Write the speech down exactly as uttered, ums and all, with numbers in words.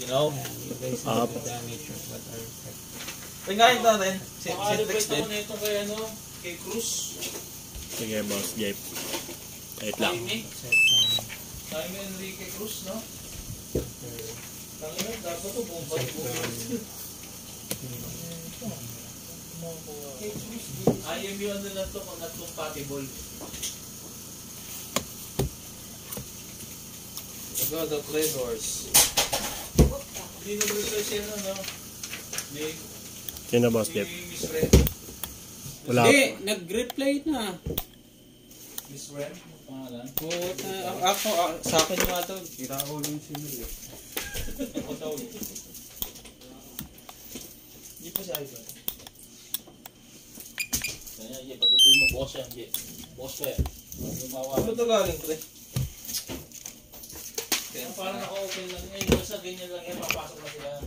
You know? Up. Tingnan natin. Makalibet ako na ito kay ano, kay Cruz. Sige, boss, Jeep. Wait lang. Jaime. Jaime Enrique Cruz, no? Tangina, dapat ito buong balik. I M U ano na ito kung not compatible. Go the play doors. Hindi nag-research yan, ano? May... Sino, boss, Jeep? Miss Ren. Wala. Hindi, nag-replay na. Miss Ren, ang pangalan. Oo, uh, ako, uh, sa akin nga ito, kirao yung sinuli. Ako tawag. Hindi pa siya iPad. Kaya, yeah, pagkutuloy mo boss yan, yeah. Boss ko yan. Lumawa. Ano ito galing, pre? Kaya parang naka-open lang. Ngayon, basta ganyan lang yan, papasok na sila.